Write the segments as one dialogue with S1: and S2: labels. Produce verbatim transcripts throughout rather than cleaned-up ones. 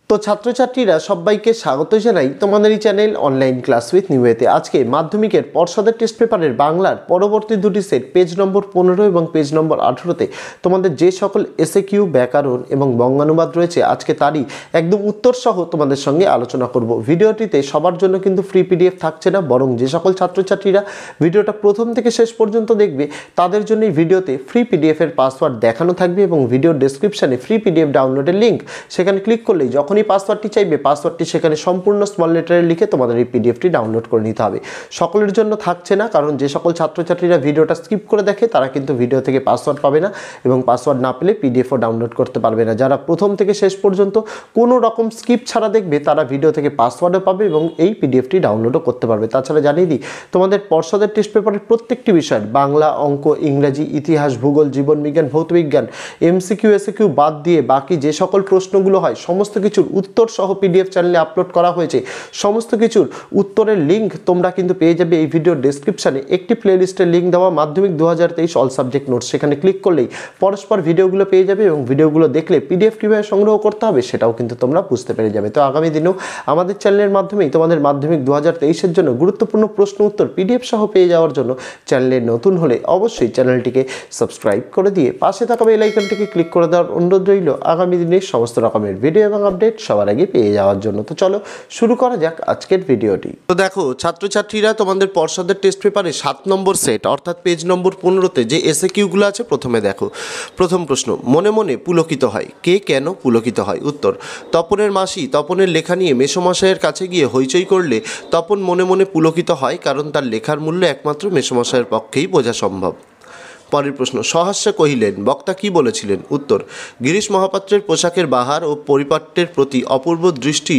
S1: তো ছাত্রছাত্রীরা সবাইকে স্বাগত জানাই তোমাদের এই চ্যানেল অনলাইন ক্লাস উইথ নিউয়েতে। আজকে মাধ্যমিকের পর্ষদের টেস্ট পেপারের বাংলার পরবর্তী দুটি সেট পেজ নম্বর পনেরো এবং পেজ নম্বর আঠেরোতে তোমাদের যে সকল এসএ কিউ, ব্যাকরণ এবং বঙ্গানুবাদ রয়েছে আজকে তারই একদম উত্তর সহ তোমাদের সঙ্গে আলোচনা করব। ভিডিওটিতে সবার জন্য কিন্তু ফ্রি পিডিএফ থাকছে না, বরং যে সকল ছাত্রছাত্রীরা ভিডিওটা প্রথম থেকে শেষ পর্যন্ত দেখবে তাদের জন্য এই ভিডিওতে ফ্রি পিডিএফের পাসওয়ার্ড দেখানো থাকবে এবং ভিডিওর ডেসক্রিপশানে ফ্রি পিডিএফ ডাউনলোডের লিঙ্ক, সেখানে ক্লিক করলেই যখনই পাসওয়ার্ডটি চাইবে পাসওয়ার্ডটি সেখানে সম্পূর্ণ স্মল লেটারে লিখে তোমাদের এই পিডিএফটি ডাউনলোড করে নিতে হবে। সকলের জন্য থাকছে না, কারণ যে সকল ছাত্রছাত্রীরা ভিডিওটা স্কিপ করে দেখে তারা কিন্তু ভিডিও থেকে পাসওয়ার্ড পাবে না এবং পাসওয়ার্ড না পেলে পিডিএফও ডাউনলোড করতে পারবে না। যারা প্রথম থেকে শেষ পর্যন্ত কোনো রকম স্কিপ ছাড়া দেখবে তারা ভিডিও থেকে পাসওয়ার্ডও পাবে এবং এই পিডিএফটি ডাউনলোডও করতে পারবে। তাছাড়া জানিয়ে দিই, তোমাদের পর্ষদের টেস্ট পেপারের প্রত্যেকটি বিষয় বাংলা, অঙ্ক, ইংরেজি, ইতিহাস, ভূগোল, জীবনবিজ্ঞান, ভৌতবিজ্ঞান, এমসিকিউ, এসিকিউ বাদ দিয়ে বাকি যে সকল প্রশ্নগুলো হয় সমস্ত কিছুর উত্তর সহ পিডিএফ চ্যানেলে আপলোড করা হয়েছে। সমস্ত কিছুর উত্তরের লিঙ্ক তোমরা কিন্তু পেয়ে যাবে এই ভিডিওর ডেসক্রিপশানে। একটি প্লেলিস্টের লিঙ্ক দেওয়া মাধ্যমিক দু হাজার তেইশ অল সাবজেক্ট নোটস, সেখানে ক্লিক করলেই পরস্পর ভিডিওগুলো পেয়ে যাবে এবং ভিডিওগুলো দেখলে পিডিএফ কীভাবে সংগ্রহ করতে হবে সেটাও কিন্তু তোমরা বুঝতে পেরে যাবে। তো আগামী দিনেও আমাদের চ্যানেলের মাধ্যমেই তোমাদের মাধ্যমিক দু হাজার তেইশের জন্য গুরুত্বপূর্ণ প্রশ্ন উত্তর পিডিএফ সহ পেয়ে যাওয়ার জন্য চ্যানেলে নতুন হলে অবশ্যই চ্যানেলটিকে সাবস্ক্রাইব করে দিয়ে পাশে থাকা বেল আইকনটিকে ক্লিক করে দেওয়ার অনুরোধ রইল আগামী দিনের সমস্ত রকমের ভিডিও এবং আপডেট সবার আগে পেয়ে যাওয়ার জন্য। তো চলো শুরু করা যাক আজকের ভিডিওটি। তো দেখো ছাত্রছাত্রীরা, তোমাদের পর্ষদের টেস্ট পেপারে সাত নম্বর সেট অর্থাৎ পেজ নম্বর পনেরোতে যে এসএ কিউগুলো আছে প্রথমে দেখো। প্রথম প্রশ্ন, মনে মনে পুলকিত হয়, কে কেন পুলকিত হয়? উত্তর, তপনের মাসি তপনের লেখা নিয়ে মেসোমশাইয়ের কাছে গিয়ে হইচই করলে তপন মনে মনে পুলকিত হয়, কারণ তার লেখার মূল্য একমাত্র মেসোমশাইয়ের পক্ষেই বোঝা সম্ভব। পরের প্রশ্ন, সহাস্যে কহিলেন, বক্তা কি বলেছিলেন? উত্তর, গিরিশ মহাপাত্রের পোশাকের বাহার ও পরিপাট্যের প্রতি অপূর্ব দৃষ্টি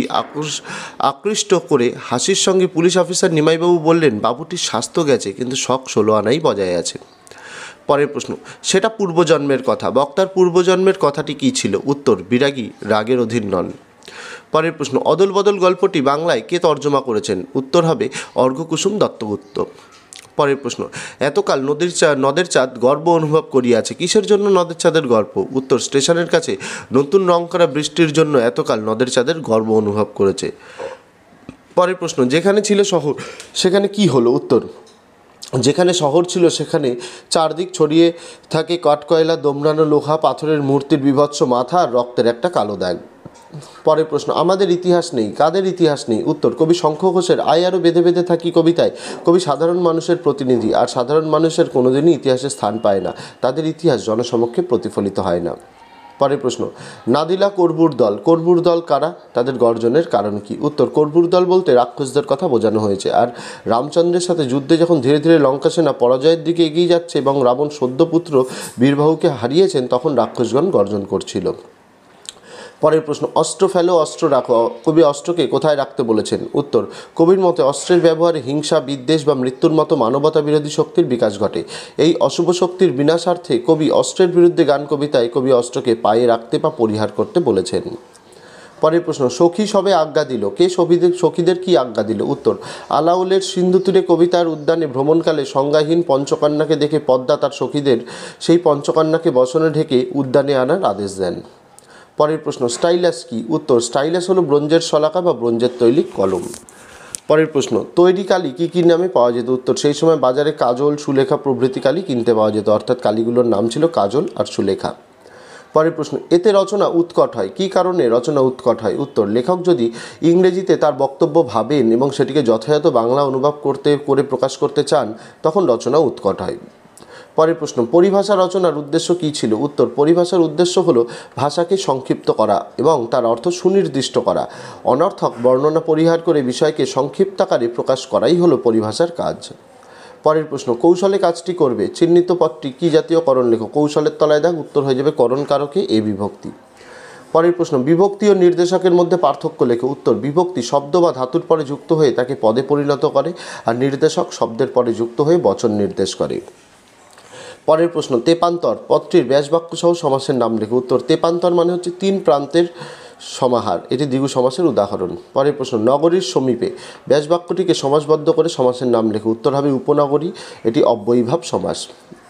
S1: আকৃষ্ট করে হাসির সঙ্গে পুলিশ অফিসার নিমাইবাবু বললেন, বাবুটির স্বাস্থ্য গেছে কিন্তু শখ ষোলো আনাই বজায় আছে। পরের প্রশ্ন, সেটা পূর্বজন্মের কথা, বক্তার পূর্বজন্মের কথাটি কী ছিল? উত্তর, বিরাগী রাগের অধীন নন। পরের প্রশ্ন, অদল বদল গল্পটি বাংলায় কে তর্জমা করেছেন? উত্তর হবে অর্ঘ্যকুসুম দত্তগুপ্ত। পরের প্রশ্ন, এতকাল নদীর চা নদের চাঁদ গর্ব অনুভব করিয়াছে, কিসের জন্য নদের চাঁদের গর্ব? উত্তর, স্টেশনের কাছে নতুন রং করা বৃষ্টির জন্য এতকাল নদের চাঁদের গর্ব অনুভব করেছে। পরের প্রশ্ন, যেখানে ছিল শহর সেখানে কি হলো? উত্তর, যেখানে শহর ছিল সেখানে চারদিক ছড়িয়ে থাকে কাঠকয়লা, দোমড়ানো লোহা, পাথরের মূর্তির বিভৎস মাথা আর রক্তের একটা কালো দাগ। পরের প্রশ্ন, আমাদের ইতিহাস নেই, কাদের ইতিহাস নেই? উত্তর, কবি শঙ্খ ঘোষের আই আরও বেঁধে বেঁধে থাকি কবিতায় কবি সাধারণ মানুষের প্রতিনিধি, আর সাধারণ মানুষের কোনোদিনই ইতিহাসে স্থান পায় না, তাদের ইতিহাস জনসমক্ষে প্রতিফলিত হয় না। পরের প্রশ্ন, নাদিলা করবুর দল, করবুর দল কারা? তাদের গর্জনের কারণ কি? উত্তর, করবুর দল বলতে রাক্ষসদের কথা বোঝানো হয়েছে। আর রামচন্দ্রের সাথে যুদ্ধে যখন ধীরে ধীরে লঙ্কা সেনা পরাজয়ের দিকে এগিয়ে যাচ্ছে এবং রাবণ সদ্যপুত্র বীরবাহুকে হারিয়েছেন, তখন রাক্ষসগণ গর্জন করছিল। পরের প্রশ্ন, অস্ত্র ফেলো, অস্ত্র রাখো, কবি অস্ত্রকে কোথায় রাখতে বলেছেন? উত্তর, কবির মতে অস্ত্রের ব্যবহারে হিংসা, বিদ্বেষ বা মৃত্যুর মতো মানবতা বিরোধী শক্তির বিকাশ ঘটে। এই অশুভ শক্তির বিনাশার্থে কবি অস্ত্রের বিরুদ্ধে গান কবিতায় কবি অস্ত্রকে পায়ে রাখতে বা পরিহার করতে বলেছেন। পরের প্রশ্ন, সখী সবে আজ্ঞা দিল, কে সখীদের সখীদের কি আজ্ঞা দিল? উত্তর, আলাউলের সিন্ধু তীরে কবিতার উদ্যানে ভ্রমণকালে সংজ্ঞাহীন পঞ্চকন্যাকে দেখে পদ্মা তার সখীদের সেই পঞ্চকন্যাকে বসনে ঢেকে উদ্যানে আনার আদেশ দেন। পরের প্রশ্ন, স্টাইলাস কি? উত্তর, স্টাইলাস হলো ব্রোঞ্জের শলাকা বা ব্রোঞ্জের তৈরি কলম। পরের প্রশ্ন, তৈরি কালি কী কী নামে পাওয়া যেত? উত্তর, সেই সময় বাজারে কাজল, সুলেখা প্রভৃতি কালি কিনতে পাওয়া যেত, অর্থাৎ কালিগুলোর নাম ছিল কাজল আর সুলেখা। পরের প্রশ্ন, এতে রচনা উৎকট হয়, কী কারণে রচনা উৎকট হয়? উত্তর, লেখক যদি ইংরেজিতে তার বক্তব্য ভাবেন এবং সেটিকে যথাযথ বাংলা অনুবাদ করতে করে প্রকাশ করতে চান তখন রচনা উৎকট হয়। পরের প্রশ্ন, পরিভাষা রচনার উদ্দেশ্য কী ছিল? উত্তর, পরিভাষার উদ্দেশ্য হলো ভাষাকে সংক্ষিপ্ত করা এবং তার অর্থ সুনির্দিষ্ট করা। অনর্থক বর্ণনা পরিহার করে বিষয়কে সংক্ষিপ্তাকারে প্রকাশ করাই হলো পরিভাষার কাজ। পরের প্রশ্ন, কৌশলে কাজটি করবে, চিহ্নিত পদটি কী জাতীয় করণ লেখো? কৌশলের তলায় দাগ, উত্তর হয়ে যাবে করণ কারকে এ বিভক্তি। পরের প্রশ্ন, বিভক্তি ও নির্দেশকের মধ্যে পার্থক্য লেখো? উত্তর, বিভক্তি শব্দ বা ধাতুর পরে যুক্ত হয়ে তাকে পদে পরিণত করে আর নির্দেশক শব্দের পরে যুক্ত হয়ে বচন নির্দেশ করে। পরের প্রশ্ন, তেপান্তর পদটির ব্যাসবাক্য সহ সমাসের নাম লেখো? উত্তর, তেপান্তর মানে হচ্ছে তিন প্রান্তের সমাহার, এটি দ্বিগু সমাসের উদাহরণ। পরের প্রশ্ন, নগরীর সমীপে ব্যাসবাক্যটিকে সমাসবদ্ধ করে সমাসের নাম লেখো? উত্তর হবে উপনগরী, এটি অব্যয়ীভাব সমাস।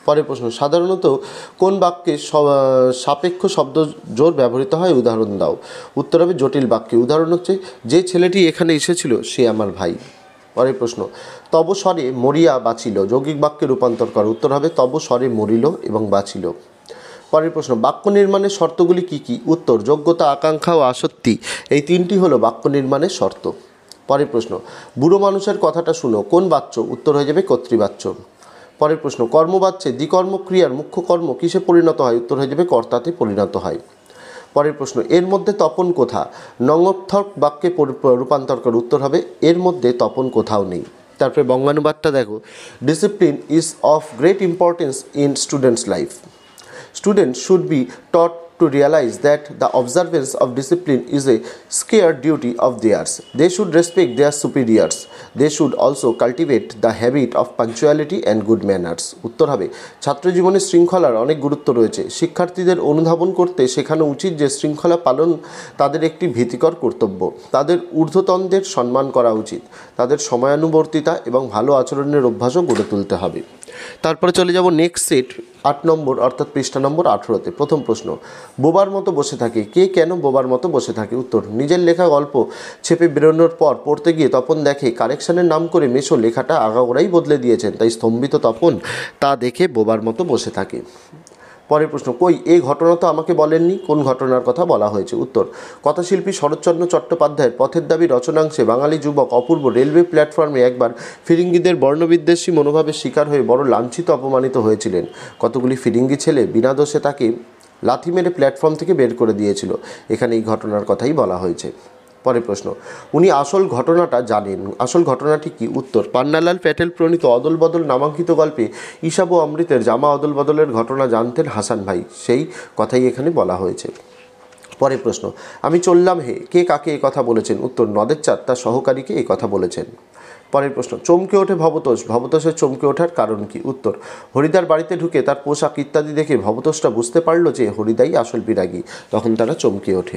S1: পরের প্রশ্ন, সাধারণত কোন বাক্যে সাপেক্ষ শব্দ জোর ব্যবহৃত হয়, উদাহরণ দাও। উত্তর হবে জটিল বাক্যে। উদাহরণ হচ্ছে, যে ছেলেটি এখানে এসেছিল সে আমার ভাই। পরের প্রশ্ন, তব স্বরে মরিয়া বাঁচিল, যৌগিক বাক্যে রূপান্তর করো। উত্তর হবে তব স্বরে মরিল এবং বাঁচিল। পরের প্রশ্ন, বাক্য নির্মাণের শর্তগুলি কি কি। উত্তর যোগ্যতা, আকাঙ্ক্ষা ও আসক্তি, এই তিনটি হলো বাক্য নির্মাণের শর্ত। পরের প্রশ্ন, বুড়ো মানুষের কথাটা শুনো, কোন বাচ্য। উত্তর হয়ে যাবে কর্তৃবাচ্য। পরের প্রশ্ন, কর্মবাচ্যে দ্বিকর্ম ক্রিয়ার মুখ্য কর্ম কিসে পরিণত হয়। উত্তর হয়ে যাবে কর্তাতে পরিণত হয়। পরের প্রশ্ন, এর মধ্যে তপন কোথা। নঙর্থক বাক্যে রূপান্তর করে। উত্তর হবে এর মধ্যে তপন কোথাও নেই। তারপরে বঙ্গানুবাদটা দেখো, discipline is of great importance in students life. Students should be taught to realize that the observance of discipline is a sacred duty of theirs. They should respect their superiors. They should also cultivate the habit of punctuality and good manners. উত্তর হবে ছাত্রজীবনে শৃঙ্খলার অনেক গুরুত্ব রয়েছে। শিক্ষার্থীদের অনুধাবন করতে শেখানো উচিত যে শৃঙ্খলা পালন তাদের একটি ভীতিকর কর্তব্য। তাদের ঊর্ধ্বতনদের সম্মান করা উচিত। তাদের সময়ানুবর্তিতা এবং ভালো আচরণের অভ্যাসও গড়ে তুলতে হবে। তারপরে চলে যাব নেক্সট সেট, আট নম্বর অর্থাৎ পৃষ্ঠা নম্বর আঠেরোতে। প্রথম প্রশ্ন, বোবার মতো বসে থাকে, কে কেন বোবার মতো বসে থাকে। উত্তর, নিজের লেখা গল্প ছেপে বেরোনোর পর পড়তে গিয়ে তপন দেখে কারেকশনের নাম করে মেশো লেখাটা আগাগোড়াই বদলে দিয়েছেন, তাই স্তম্ভিত তপন তা দেখে বোবার মতো বসে থাকে। পরের প্রশ্ন, কই এই ঘটনা তো আমাকে বলেননি, কোন ঘটনার কথা বলা হয়েছে। উত্তর, কথাশিল্পী শরৎচন্দ্র চট্টোপাধ্যায়ের পথের দাবি রচনাংশে বাঙালি যুবক অপূর্ব রেলওয়ে প্ল্যাটফর্মে একবার ফিরিঙ্গিদের বর্ণবিদ্বেষী মনোভাবের শিকার হয়ে বড় লাঞ্ছিত অপমানিত হয়েছিলেন। কতগুলি ফিরিঙ্গি ছেলে বিনা দোষে তাকে লাথি মেরে প্ল্যাটফর্ম থেকে বের করে দিয়েছিল। এখানে এই ঘটনার কথাই বলা হয়েছে। পরের প্রশ্ন, উনি আসল ঘটনাটা জানেন, আসল ঘটনাটি কি। উত্তর, পান্নালাল প্যাটেল প্রণীত অদল বদল নামাঙ্কিত গল্পে ঈশাব ও অমৃতের জামা অদল বদলের ঘটনা জানতেন হাসান ভাই, সেই কথাই এখানে বলা হয়েছে। পরের প্রশ্ন, আমি চললাম হে, কে কাকে এই কথা বলেছেন। উত্তর, নদের চাঁদ তার সহকারীকে এই কথা বলেছেন। পরের প্রশ্ন, চমকে ওঠে ভবতোষ, ভবতোষের চমকে ওঠার কারণ কি। উত্তর, হরিদার বাড়িতে ঢুকে তার পোশাক ইত্যাদি দেখে ভবতোষটা বুঝতে পারল যে হরিদাই আসল বিরাগী, তখন তারা চমকে ওঠে।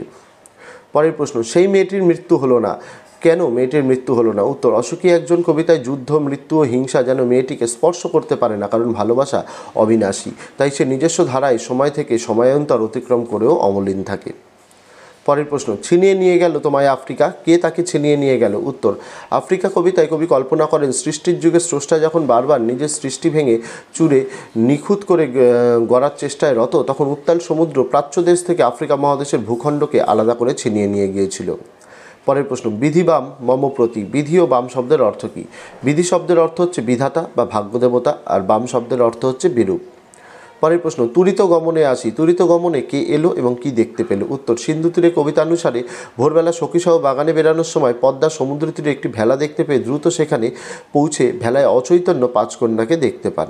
S1: পরের প্রশ্ন, সেই মেয়েটির মৃত্যু হলো না, কেন মেয়েটির মৃত্যু হলো না। উত্তর, অসুখী একজন কবিতায় যুদ্ধ, মৃত্যু ও হিংসা যেন মেয়েটিকে স্পর্শ করতে পারে না, কারণ ভালোবাসা অবিনাশী, তাই সে নিজস্ব ধারায় সময় থেকে সময়ান্তর অতিক্রম করেও অমলিন থাকে। পরের প্রশ্ন, ছিনিয়ে নিয়ে গেল তোমায় আফ্রিকা, কে তাকে ছিনিয়ে নিয়ে গেল। উত্তর, আফ্রিকা কবিতায় কবি কল্পনা করেন সৃষ্টির যুগে স্রষ্টা যখন বারবার নিজের সৃষ্টি ভেঙে চুরে নিখুঁত করে গড়ার চেষ্টায় রত, তখন উত্তাল সমুদ্র প্রাচ্য দেশ থেকে আফ্রিকা মহাদেশের ভূখণ্ডকে আলাদা করে ছিনিয়ে নিয়ে গিয়েছিল। পরের প্রশ্ন, বিধি বাম মম প্রতি, বিধি ও বাম শব্দের অর্থ কী। বিধি শব্দের অর্থ হচ্ছে বিধাতা বা ভাগ্যদেবতা, আর বাম শব্দের অর্থ হচ্ছে বিরূপ। পরের প্রশ্ন, তুরিত গমনে আসি, তুরিত গমনে কে এলো এবং কি দেখতে পেল। উত্তর, সিন্ধু তীরে কবিতা অনুসারে ভোরবেলা সখীসহ বাগানে বেরানোর সময় পদ্মা সমুদ্র তীরে একটি ভেলা দেখতে পেয়ে দ্রুত সেখানে পৌঁছে ভেলায় অচৈতন্য পাঁচকন্যাকে দেখতে পান।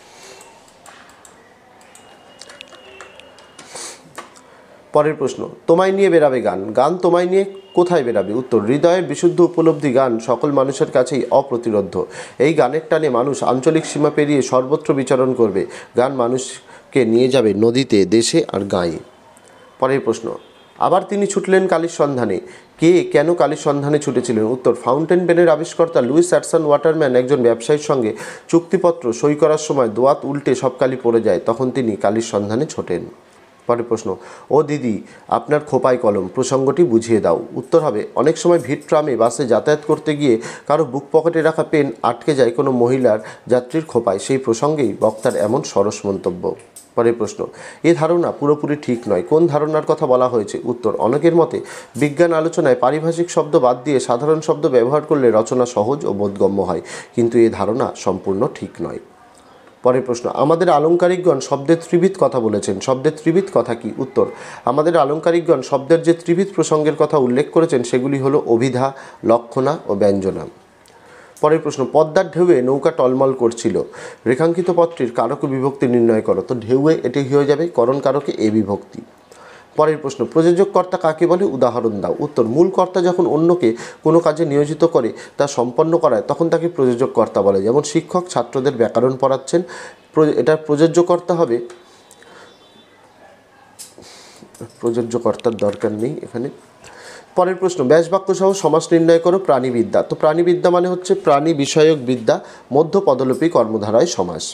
S1: পরের প্রশ্ন, তোমায় নিয়ে বেরাবে গান, গান তোমায় নিয়ে কোথায় বেরাবে। উত্তর, হৃদয়ের বিশুদ্ধ উপলব্ধি গান সকল মানুষের কাছেই অপ্রতিরোধ্য। এই গানের টানে মানুষ আঞ্চলিক সীমা পেরিয়ে সর্বত্র বিচরণ করবে। গান মানুষকে নিয়ে যাবে নদীতে, দেশে আর গাঁয়ে। পরের প্রশ্ন, আবার তিনি ছুটলেন কালির সন্ধানে, কে কেন কালির সন্ধানে ছুটেছিলেন। উত্তর, ফাউন্টেন পেনের আবিষ্কর্তা লুইস অ্যাটসন ওয়াটারম্যান একজন ব্যবসায়ীর সঙ্গে চুক্তিপত্র সই করার সময় দোয়াত উল্টে সব কালি পড়ে যায়, তখন তিনি কালির সন্ধানে ছোটেন। পরের প্রশ্ন, ও দিদি আপনার খোপায় কলম, প্রসঙ্গটি বুঝিয়ে দাও। উত্তর হবে, অনেক সময় ভিড় ট্রামে বাসে যাতায়াত করতে গিয়ে কারো বুক পকেটে রাখা পেন আটকে যায় কোনো মহিলার যাত্রীর খোপায়, সেই প্রসঙ্গেই বক্তার এমন সরস মন্তব্য। পরের প্রশ্ন, এ ধারণা পুরোপুরি ঠিক নয়, কোন ধারণার কথা বলা হয়েছে। উত্তর, অনেকের মতে বিজ্ঞান আলোচনায় পারিভাষিক শব্দ বাদ দিয়ে সাধারণ শব্দ ব্যবহার করলে রচনা সহজ ও বোধগম্য হয়, কিন্তু এ ধারণা সম্পূর্ণ ঠিক নয়। পরের প্রশ্ন, আমাদের আলংকারিকগণ শব্দের ত্রিবিধ কথা বলেছেন, শব্দের ত্রিবিধ কথা কি। উত্তর, আমাদের আলংকারিকগণ শব্দের যে ত্রিবিধ প্রসঙ্গের কথা উল্লেখ করেছেন সেগুলি হলো অভিধা, লক্ষণা ও ব্যঞ্জনা। পরের প্রশ্ন, পদ্মার ঢেউয়ে নৌকা টলমল করছিল, রেখাঙ্কিত পত্রের কারক বিভক্তি নির্ণয় করো। তো ঢেউয়ে এটি হয়ে যাবে করণ কারকে এ বিভক্তি। পরের প্রশ্ন, প্রযোজক কর্তা কাকে বলে, উদাহরণ দাও। উত্তর, মূল কর্তা যখন অন্যকে কোনো কাজে নিয়োজিত করে তা সম্পন্ন করায় তখন তাকে প্রযোজক কর্তা বলে। যেমন শিক্ষক ছাত্রদের ব্যাকরণ পড়াচ্ছেন, এটা প্রযোজ্য কর্তা হবে, প্রযোজ্য কর্তার দরকার নেই এখানে। পরের প্রশ্ন, ব্যাসবাক্য সহ সমাস নির্ণয় করো, প্রাণীবিদ্যা। তো প্রাণীবিদ্যা মানে হচ্ছে প্রাণী বিষয়ক বিদ্যা, মধ্য পদলোপী কর্মধারায় সমাস।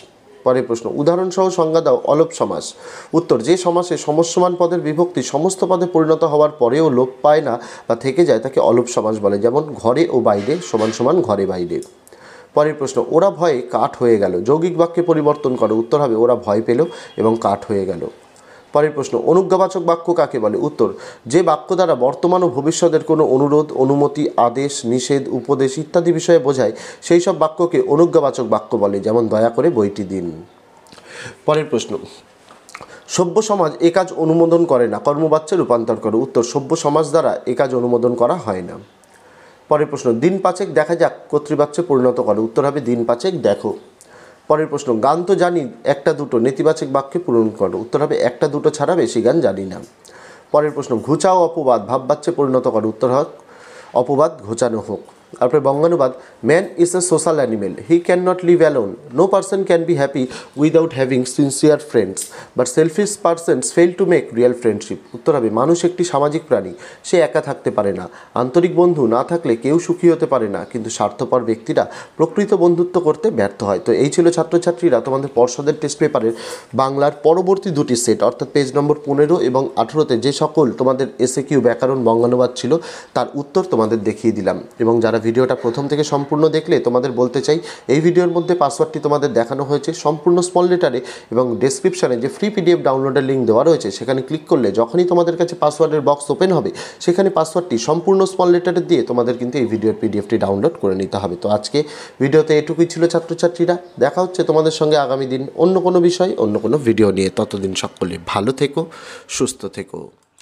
S1: পরের প্রশ্ন, উদাহরণসহ সংজ্ঞা দাও অলোপ সমাস। উত্তর, যে সমাসে সমস্যমান পদের বিভক্তি সমস্ত পদে পরিণত হওয়ার পরেও লোপ পায় না বা থেকে যায় তাকে অলোপ সমাস বলে, যেমন ঘরে ও বাইরে সমান সমান ঘরে বাইরে। পরের প্রশ্ন, ওরা ভয়ে কাঠ হয়ে গেল। যৌগিক বাক্যে পরিবর্তন করো। উত্তর হবে, ওরা ভয় পেল এবং কাঠ হয়ে গেল। পরের প্রশ্ন, অনুজ্ঞাবাচক বাক্য কাকে বলে। উত্তর, যে বাক্য দ্বারা বর্তমান ও ভবিষ্যতের কোনো অনুরোধ, অনুমতি, আদেশ, নিষেধ, উপদেশ ইত্যাদি বিষয়ে বোঝায় সেই সব বাক্যকে অনুজ্ঞাবাচক বাক্য বলে, যেমন দয়া করে বইটি দিন। পরের প্রশ্ন, সভ্য সমাজ এ কাজ অনুমোদন করে না, কর্মবাচ্যে রূপান্তর করো। উত্তর, সভ্য সমাজ দ্বারা এ কাজ অনুমোদন করা হয় না। পরের প্রশ্ন, দিন পাঁচেক দেখা যাক কর্তৃবাচ্যে পরিণত করো। উত্তর হবে, দিন পাঁচেক দেখো। পরের প্রশ্ন, গান তো জানি একটা দুটো নেতিবাচক বাক্যে পূরণ করো। উত্তর হবে, একটা দুটো ছাড়া বেশি গান জানি না। পরের প্রশ্ন, ঘুচাও অপবাদ ভাববাচ্যে পরিণত করো। উত্তর হোক, অপবাদ ঘোচানো হোক। তারপরে বঙ্গানুবাদ, man is a social animal, he can not live alone, no person can be happy without having sincere friends, but selfish persons fail to make real friendship. উত্তর হবে, মানুষ একটি সামাজিক প্রাণী, সে একা থাকতে পারে না। আন্তরিক বন্ধু না থাকলে কেউ সুখী হতে পারে না, কিন্তু স্বার্থপর ব্যক্তিরা প্রকৃত বন্ধুত্ব করতে ব্যর্থ হয়। তো এই ছিল ছাত্রছাত্রীরা তোমাদের পর্ষদের টেস্ট পেপারের বাংলার পরবর্তী দুটি সেট, অর্থাৎ পেজ নম্বর পনেরো এবং আঠেরোতে যে সকল তোমাদের এসএ কিউ ব্যাকরণ বঙ্গানুবাদ ছিল তার উত্তর তোমাদের দেখিয়ে দিলাম। এবং যারা ভিডিওটা প্রথম থেকে সম্পূর্ণ দেখলে তোমাদের বলতে চাই, এই ভিডিওর মধ্যে পাসওয়ার্ডটি তোমাদের দেখানো হয়েছে সম্পূর্ণ স্মল লেটারে, এবং ডেসক্রিপশানে যে ফ্রি পিডিএফ ডাউনলোডের লিঙ্ক দেওয়া রয়েছে সেখানে ক্লিক করলে যখনই তোমাদের কাছে পাসওয়ার্ডের বক্স ওপেন হবে সেখানে পাসওয়ার্ডটি সম্পূর্ণ স্মল লেটারে দিয়ে তোমাদের কিন্তু এই ভিডিওর পিডিএফটি ডাউনলোড করে নিতে হবে। তো আজকে ভিডিওতে এটুকুই ছিল ছাত্রছাত্রীরা, দেখা হচ্ছে তোমাদের সঙ্গে আগামী দিন অন্য কোনো বিষয় অন্য কোনো ভিডিও নিয়ে। ততদিন সকলে ভালো থেকো, সুস্থ থেকো।